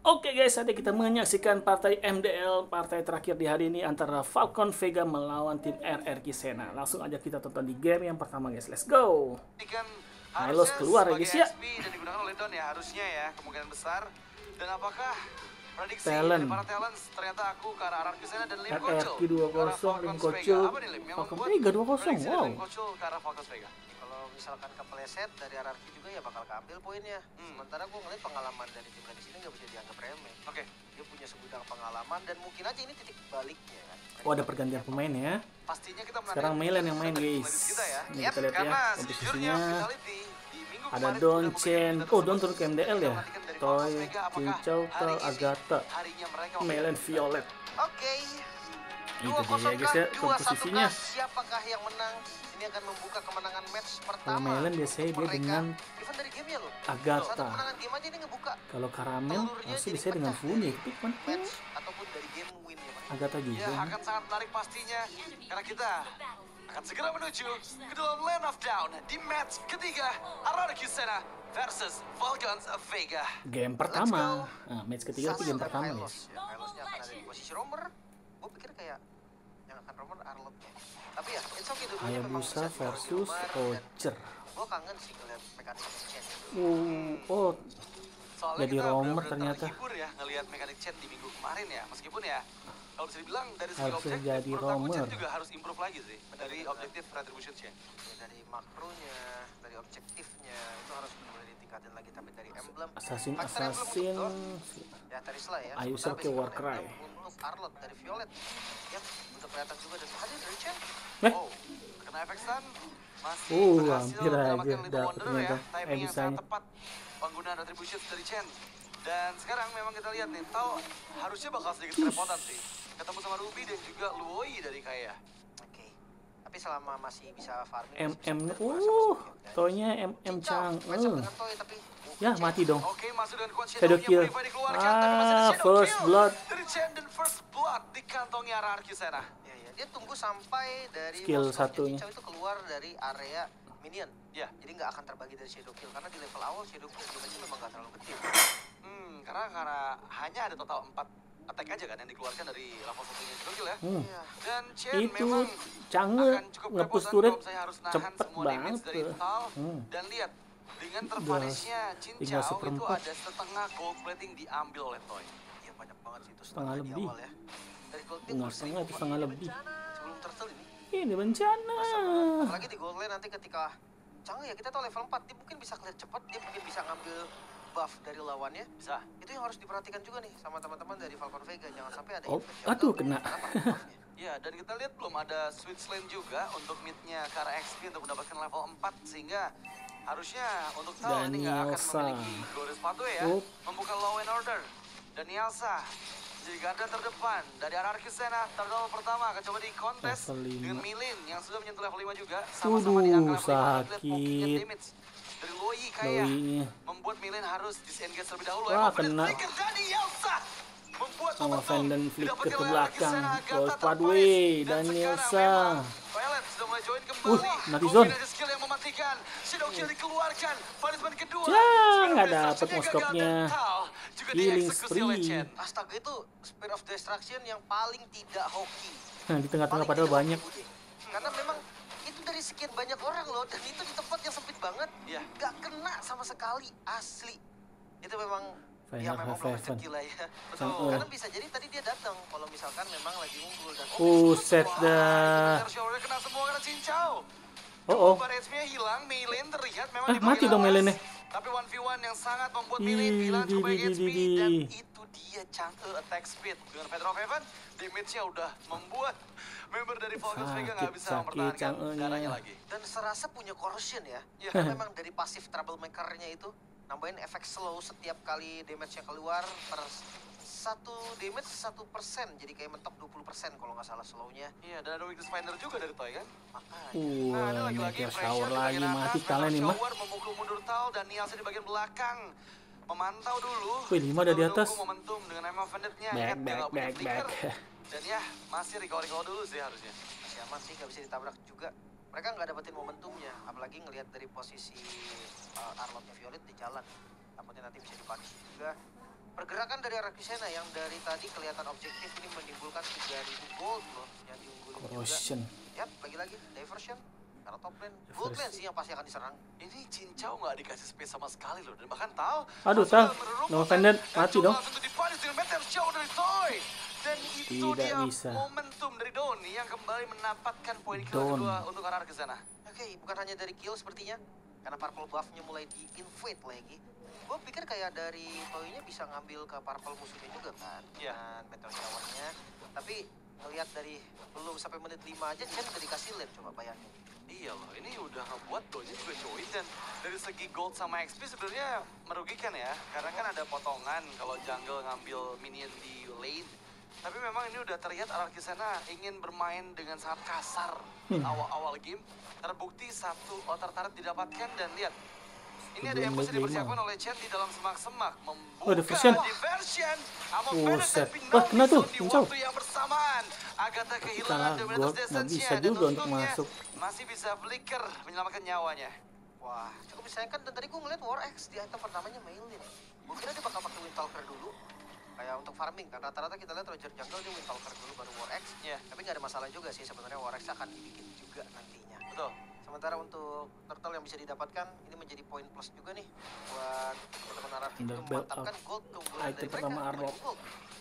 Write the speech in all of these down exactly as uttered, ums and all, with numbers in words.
Oke guys, saatnya kita menyaksikan partai M D L, partai terakhir di hari ini antara Falcon Vega melawan tim R R Q Sena. Langsung aja kita tonton di game yang pertama guys, let's go. Ini kan Hylos harusnya keluar ya sebagai guys ya. X P dan digunakan oleh Don ya, harusnya ya, kemungkinan besar. Dan apakah prediksi Talent. dari para talents ternyata aku ke arah R R Q Sena dan Lim R R Q Kocul dua ke arah kosong, Lim Falcons Kocul, Vega. Apa nih Lim yang Falcon membuat Vega dua kosong, prediksi dari wow. Lim Kocul ke arah Falcons Vega? Kalau misalkan kepleset dari R R Q juga ya bakal keambil poinnya. Hmm. Sementara gue ngeliat pengalaman dari tim di sini nggak bisa dianggap remeh. Oke. Dia punya segudang pengalaman dan mungkin aja ini titik baliknya kan. Oh, ada pergantian pemain ya. Pastinya kita menandakan Sekarang Melan yang main dari guys. kita ya. Ini Yep, kita lihat ya karena komposisinya. sejujurnya Vitality di minggu Ada kemarin Don sudah Chen. memberikan Oh, kita Don turun ke M D L ya. menantikan dari Toy, Falcons Vega, apakah Cincau, hari Tal, ini Agatha, harinya mereka Melan Violet. Oke. Itu Dua dia kosong ya guys ya dua satu komposisinya. siapakah yang menang? Ini akan membuka kemenangan match Kalau pertama. Melan biasanya dia mereka. dengan Even dari game ya loh. Agatha. Satu kemenangan game aja ini ngebuka Kalau Karamel telurnya masih jadi bisa dengan pecah Funi, dari tapi kan match ataupun dari game win ya. Pak. Agatha Ya, juga. akan sangat menarik pastinya karena kita akan segera menuju ke dalam Land of Down di match ketiga R R Q Sena versus Falcons of Vega. Game pertama. Nah, match ketiga itu game Sama pertama Hylos, guys. ya. Hylosnya akan ada di posisi romer. Gue pikir kayak yang akan romer Arlot ya. Tapi ya, it's okay dua-duanya memang Hayabusa bisa dibawa di versus romer dan Roger. gue kangen sih ngeliat mekanik chain. Uh, oh, Soalnya Jadi kita romer benar-benar ternyata. terhibur ya ngelihat mekanik chain di minggu kemarin ya. Meskipun ya kalau bisa dibilang dari segi Harusnya objektif jadi menurut aku chain romer. juga harus improve lagi sih dari objektif retribution chain. Ya, dari makronya, dari objektifnya itu harus mulai ditingkatin lagi. Tapi dari emblem, Assassin faktor emblem untuk Assassin. Don, ya tadi lah ya. Ayuser Sementara ke basic Warcry. emblem untuk Arlot dari Violet, ya udah kelihatan juga dan hadir dari Chen. Eh, Oh, kena efek stun masih Uh, berhasil hampir aja menyelamatkan Little dapet Wanderer ya. ternyata. Timing yang Ebisanya. sangat tepat penggunaan retribution dari Chen. Dan sekarang memang kita lihat nih, Tao harusnya bakal sedikit kerepotan sih. Ketemu sama Ruby dan juga Luoi dari Kaya. Oke. Tapi selama masih bisa farming, M masih bisa M berdua sama uh, Scorpion, kan? toynya M M Cincau, Chang. match up Uh. dengan Toy, tapi Ya, mati dong. Oke, masuk dengan kuat Shadow Shadow-nya, kill. Purify dikeluarkan, tapi masih ada Ah, Shadow first kill blood. dari Chen dan first blood di kantongnya R R Q Sena. Ya, ya. Dia tunggu sampai dari Skill monsternya satunya. Cincau itu keluar dari area minion. Ya. Jadi nggak akan terbagi dari shadow kill karena di level awal shadow kill damage memang nggak terlalu gede. Hmm, karena karena hanya ada total empat attack aja kan yang dikeluarkan dari level satunya Shadow kill ya. Hmm. Iya. Dan Chen Itu memang Cange akan cukup nge-push kerepotan turret kalau misalnya harus nahan cepet semua banget damage dari tuh. Tal. Hmm. Dan lihat, dengan tervanisnya tinggal Cincau itu seperempat. ada setengah gold plating diambil oleh Toy. Iya banyak banget sih itu Setengah di lebih. awal ya. Dari gold pin Enggak setengah itu setengah lebih. sebelum turtle ini. Ini bencana. Apalagi di gold lane nanti ketika Canggih ya kita tahu level empat dia mungkin bisa clear cepat, dia mungkin bisa ngambil buff dari lawannya. Bisa. Itu yang harus diperhatikan juga nih sama teman-teman dari Falcon Vega, jangan sampai ada Oh, infect aduh, jungle kena. karena pakai buffnya. Ya, dan kita lihat belum ada switch lane juga untuk mid-nya ke arah X P untuk mendapatkan level empat. Sehingga harusnya untuk Tal ini nggak akan Danielsa. memiliki Glorious Pathway ya. Oh. Membuka Law and Order. Danielsa jadi garda terdepan dari R R Q Sena. Turtle pertama akan coba di kontes Level lima. dengan Milin yang sudah menyentuh level lima juga. Sama-sama di Waduh, angka level lima. Kita lihat poking sakit. damage dari Loi kayak Loinya. membuat Milin harus disengage terlebih dahulu. Wah, Emang bener kena. flicker Danielsa membuat Sama momentum Vanden flicker didapatkan ke oleh belakang. Arakisena, Agatha Gold terbaik. Pathway, Dan Danielsa. sekarang memang Violet sudah mulai join kembali. Uh, mati zone. Kombinasi skill yang mematikan. Shadow kill dikeluarkan. Punishment kedua. Ya, Spear of nggak dapet Destruction-nya moskopnya. gagal dan Tal juga Healing dieksekusi oleh spree. Chen. Astaga itu Spear of Destruction yang paling tidak hoki. Nah, di tengah-tengah Paling padahal tidak banyak. hoki, Bude. Karena memang itu dari sekian banyak orang loh dan itu di tempat yang sempit banget. Iya. Gak kena sama sekali asli. Itu memang Final ya memang belum Heaven. rezeki lah ya. Betul. Oh. Karena bisa jadi tadi dia datang kalau misalkan memang lagi unggul dan Buset Wah, dah. itu Shower kena semua karena cincau. Oh, oh. Bar H P-nya hilang, Meilin terlihat memang Ah, dibagi mati dong lawas. Meilin-nya. Tapi one v one yang sangat membuat Ih, Meilin hilang di, coba di, H P di, di. dan itu dia Chang'e attack speed. Dengan Feather of Heaven, damage-nya udah membuat member dari Falcons Vega nggak Sakit, bisa sakit mempertahankan Chang'e-nya. darahnya lagi. dan serasa punya corrosion ya. Iya. Karena memang dari pasif troublemaker-nya itu nambahin efek slow setiap kali damage-nya keluar per satu damage satu persen jadi kayak mentok dua puluh persen kalau nggak salah slow-nya. Iya, dan ada weakness finder juga dari Toy kan? Makanya Nah, ada Wah, lagi-lagi meteor pressure shower di lagi bagian mati atas, kalian nih Meteor mah. shower memukul mundur Tal dan Nielsa di bagian belakang. Memantau dulu. Wih, lima ada di Sambil atas. nunggu momentum dengan Emma Vendette-nya. Back, Head dia back, nggak punya back, flicker. back. Dan ya, masih recall-recall dulu sih harusnya. masih aman sih nggak bisa ditabrak juga. Mereka nggak dapetin momentumnya, apalagi ngelihat dari posisi uh, Arlotnya Violet di jalan. Takutnya nanti bisa dipunish juga. Pergerakan dari arah Kisena yang dari tadi kelihatan objektif ini menimbulkan tiga ribu gold loh yang diunggulin Corrosion. juga. Yap, lagi-lagi diversion. Karena top lane, gold lane sih yang pasti akan diserang. Ini Cincau nggak dikasih space sama sekali loh, dan bahkan tahu. Aduh, Tal. No offended, mati dong. Langsung dipanis dengan meteor show dari Toy. Dan itu Tidak dia bisa. momentum dari Doni yang kembali mendapatkan poin kill Don. kedua untuk arah ke sana. Oke, bukan hanya dari kill sepertinya. Karena purple buff-nya mulai di-invade lagi. Gue pikir kayak dari Toy-nya bisa ngambil ke purple musuhnya juga kan. Iya. Dengan meteor shower-nya. Tapi ngelihat dari belum sampai menit lima aja Chen udah dikasih lane, coba bayangin. Iya loh, ini udah ngebuat Doni juga join, dan dari segi gold sama X P sebenarnya merugikan ya. Karena kan ada potongan kalau jungle ngambil minion di lane. Tapi memang ini udah terlihat Araki sana ingin bermain dengan sangat kasar Hmm. awal-awal game. Terbukti satu outer turret didapatkan, dan lihat. Ini ada Sebelum ambush yang menit lima. dipersiapkan oleh Chen di dalam semak-semak. Membuka Oh, diversion. diversion. Amo Oh, Bennett dan set. Pinoy Wah, kena tuh, di Cincau. waktu yang bersamaan. Agatha kehilangan kalah Dominus gold, nggak Distance-nya, bisa dan juga untuk untungnya masuk. masih bisa flicker menyelamatkan nyawanya. Wah, cukup disayangkan. Dan tadi gue ngeliat War X di item pertamanya Mailin. Gue kira dia bakal pakai Windtalker dulu. Kayak untuk farming, kan rata-rata kita lihat Roger Jungle dia Windtalker dulu baru War X. Iya. Tapi nggak ada masalah juga sih, sebenarnya War X akan dibikin juga nantinya. Betul. Sementara untuk turtle yang bisa didapatkan, ini menjadi poin plus juga nih buat teman-teman Araki untuk Underbelt memantapkan up. gold keunggulan Item dari mereka. pertama Arlov. Gold.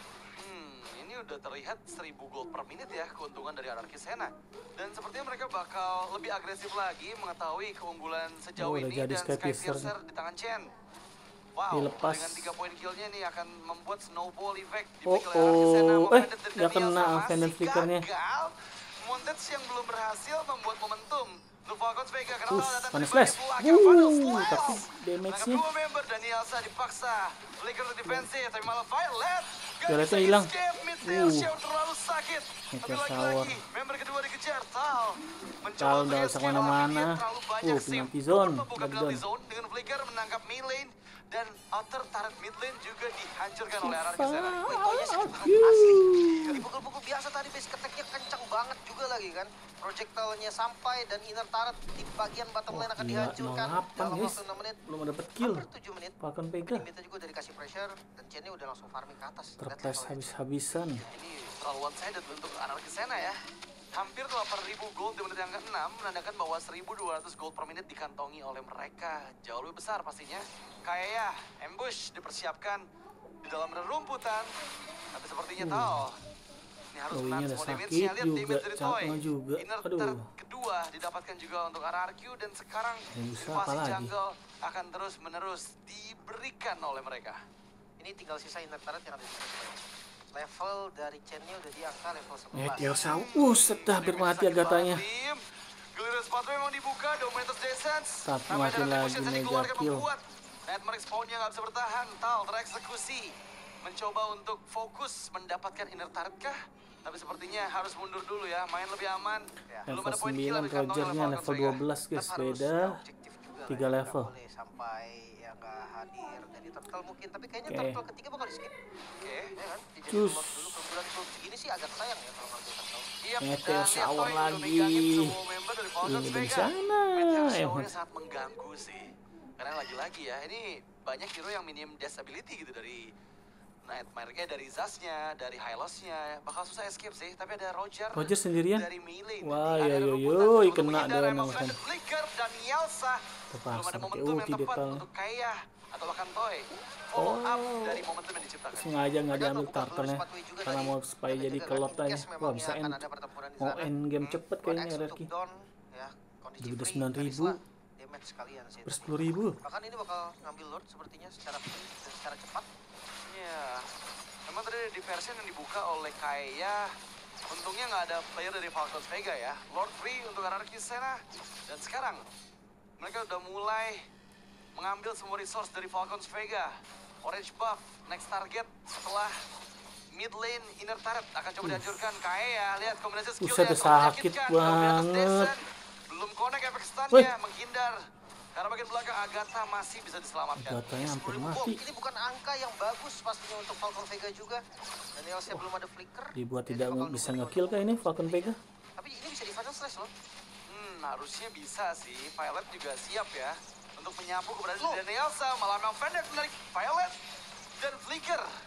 Hmm, ini udah terlihat seribu gold per menit ya keuntungan dari Anarki Sena. Dan sepertinya mereka bakal lebih agresif lagi mengetahui keunggulan sejauh Oh, udah ini, jadi dan Sky Sky Piercer Piercer di tangan Chen. Wow, Dilepas. dengan tiga poin killnya nih akan membuat snowball effect di Oh, oleh Anarki Sena. oh. Mau Eh, Bandit dan nggak Daniel kena sama Vandal si flickernya. gagal. Montage yang belum berhasil membuat momentum untuk Falcons Vega karena Us, lawan datang Final dari Slash. belakang. Final Wuh, Slash. tapi Menangkap damage-nya. dua member, Danielsa dipaksa flicker untuk defensif, tapi malah Violet gak Violetnya bisa hilang. escape. Meteor Uh. Shower terlalu sakit. Tapi Meteor lagi-lagi member kedua dikejar. Tal mencoba Tal untuk nggak bisa escape, tapi kemana-mana. dia terlalu banyak Uh, sim. penalti zone. Membuka Dari penalti zone. zone dengan flicker menangkap mid lane, dan outer turret mid lane juga dihancurkan oleh Anarki Sena. Wih, Toy-nya sakit banget asli. Dipukul-pukul biasa tadi base attack-nya kencang banget juga lagi kan. Projectile-nya sampai dan inner turret di bagian bottom lane akan Gila, dihancurkan nol delapan, dalam guys. waktu enam menit. Belum dapet kill. Hampir tujuh menit. Falcon Vega Diminta juga dari kasih pressure dan Chen-nya udah langsung farming ke atas. Lihat terples levelnya. habis-habisan. Ini terlalu one-sided untuk Anarki Sena ya. Hampir delapan ribu gold di menit yang keenam menandakan bahwa seribu dua ratus gold per menit dikantongi oleh mereka. Jauh lebih besar pastinya. Kayak ya, ambush dipersiapkan di dalam rerumputan. Tapi sepertinya Uh. tahu. Ini harus Chloe-nya menahan udah semua sakit damage-nya. Lihat juga, damage dari Toy. Cakma juga. Inner Aduh. turret kedua didapatkan juga untuk R R Q, dan sekarang Yang bisa invasi apa lagi? jungle akan terus-menerus diberikan oleh mereka. Ini tinggal sisa inner turret yang ada di sini. Level dari Chen-nya udah di angka level sebelas. Meteor Shower. Uh, sedah hampir mati Agatanya. Giliran sepatu memang dibuka, Dominatus Descent. Tapi mati lagi Mega Kill. Nightmare spawn-nya nggak bisa bertahan. Tal tereksekusi. Mencoba untuk fokus mendapatkan inner turret kah? Tapi sepertinya harus mundur dulu ya, main lebih aman. Ya. Belum Level ada poin kill sembilan yang dikantongi oleh Rogernya Falcons level Vega. dua belas guys. Tetap harus Beda objektif juga tiga lah, level. nggak boleh sampai yang nggak hadir dari turtle mungkin, tapi kayaknya Oke. turtle ketiga bakal di skip. Oke. Ya kan? Dijadiin Cus. slot dulu keunggulan gold segini sih agak sayang ya kalau ngambil turtle. Iya, Meteor dan lihat Shower Toy udah lagi. megangin semua member dari Falcons Ini di Vega. sana. Meteor Eh, Shower-nya sangat mengganggu sih. Karena lagi-lagi ya, ini banyak hero yang minimum dash ability gitu dari Nightmare-nya, dari Zaz-nya, dari Hylos-nya. Bakal susah escape sih, tapi ada Roger. Roger sendirian. Dari melee. Wah, Ada yo, yo, rebutan yo, untuk kena menghindar dia emang emang Bandit Flicker dan Yelsa. Belum Terpaksa ada pakai momentum ulti yang tepat detalnya. untuk Kaya atau bahkan Toy. Follow up Oh. dari momentum yang diciptakan. Sengaja nggak Mereka diambil buka jalur turtle-nya sepatunya juga karena tadi. mau supaya Mereka jadi juga kelot kan, in aja. case Wah, memang bisa akan end. ada pertempuran di Mau sana. end game Hmm. cepet One kayaknya X R R Q. untuk down, ya, kondisi Udah free, sembilan ribu. garis lah, damage sekalian sih Per tadi. sepuluh ribu. Bahkan ini bakal ngambil Lord sepertinya secara free dan secara cepat. Iya. Memang tadi ada diversion yang dibuka oleh Kaya. Untungnya nggak ada player dari Falcons Vega ya. Lord Free untuk R R Q Sena. Dan sekarang mereka udah mulai mengambil semua resource dari Falcons Vega. Orange buff, next target setelah mid lane inner turret akan coba dihancurkan. Kaya, lihat kombinasi skillnya. Buset, sakit menyakitkan. banget. Dominatus Descent. Belum connect efek Wih. stun-nya, menghindar. Karena bagian belakang Agatha masih bisa diselamatkan. Agatanya hampir sepuluh ribu mati. gold. Ini bukan angka yang bagus pastinya untuk Falcon Vega juga. Dan L C belum ada flicker. Dibuat Jadi tidak bakal nge- bisa nunggu nge-kill dua-dua. kah ini Falcon Vega? Tapi ini bisa di final slash loh. Hmm, harusnya bisa sih. Violet juga siap ya untuk menyapu keberadaan Loh. dari Elsa. Malah Melfendek menarik Violet dan Flicker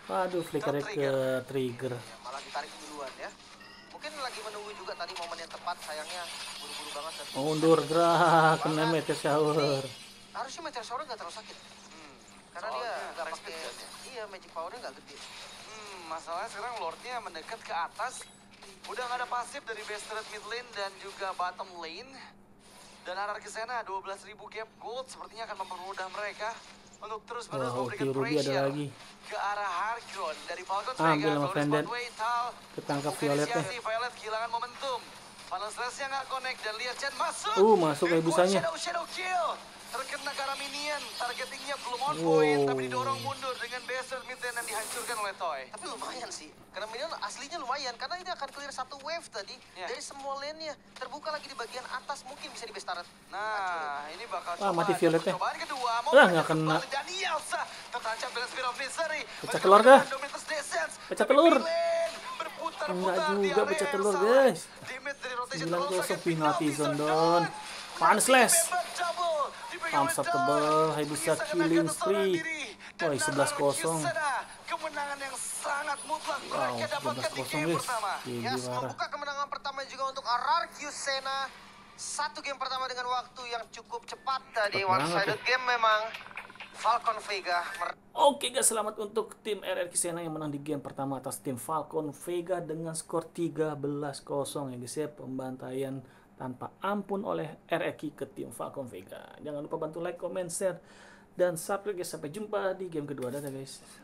Waduh, flickernya ke trigger. Ya, malah ditarik duluan ya. Mungkin lagi menunggu juga tadi momen yang tepat, sayangnya buru-buru banget. Dan Mundur gerak, kena meteor shower. Harusnya meteor shower nggak terlalu sakit. Hmm, Karena dia soalnya nggak attack pakai, speed kan ya? iya magic powernya nggak gede. Hmm, masalahnya sekarang Lordnya mendekat ke atas. Udah nggak ada pasif dari base turret mid lane dan juga bottom lane. Dan Anarki Sena dua belas ribu gap gold sepertinya akan mempermudah mereka untuk terus menerus Wah, memberikan ulti Ruby ada pressure lagi. ke arah Harkron dari Falcon Ambil Vega. sama Bonus Fendant. pathway, Tal. Ketangkap Bukan Violetnya. inisiasi, Violet kehilangan momentum. Final Slash-nya nggak connect dan lihat Chen masuk. Uh, masuk kayak Good busanya. Shadow, shadow kill. Terkena ke arah minion. Targetingnya belum on Wow. point, tapi didorong mundur dengan base mid lane yang dihancurkan oleh Toy. Tapi lumayan sih, karena minion aslinya lumayan, karena ini akan clear satu wave tadi Ya. dari semua lane-nya. Terbuka lagi di bagian atas, mungkin bisa di base turret. Nah, ini bakal Ah, coba mati Violetnya. percobaan kedua. Mau Ah, mereka nggak kena. kembali. Danielsa tertancap dengan Spear of Misery. Pecah telur kah? Dominus Descent. Pecah Tapi telur. Milen berputar-putar Enggak di juga area pecah yang telur, sama. guys. Damage dari rotation sembilan terlalu kosong sakit. penalti Penalti zone zone. down. Pan slash. Member double. Dipegang oleh Unstoppable, Toy. Hayabusa Menyisakan killing akan seorang spree. diri. Dan Woi, sebelas kosong. Narcissus ada kemenangan yang sangat mutlak Wow, mereka dapatkan di sebelas kosong game guys. pertama. Gigi Yes, parah. membuka kemenangan pertama juga untuk Ararkius Sena. Satu game pertama dengan waktu yang cukup cepat tadi. Cepat One banget sided game memang. Falcon Vega mer- Oke guys, selamat untuk tim R R Q Sena yang menang di game pertama atas tim Falcon Vega dengan skor tiga belas kosong ya guys ya. Pembantaian tanpa ampun oleh R R Q ke tim Falcon Vega. Jangan lupa bantu like, comment, share, dan subscribe guys. Sampai jumpa di game kedua. Dadah guys.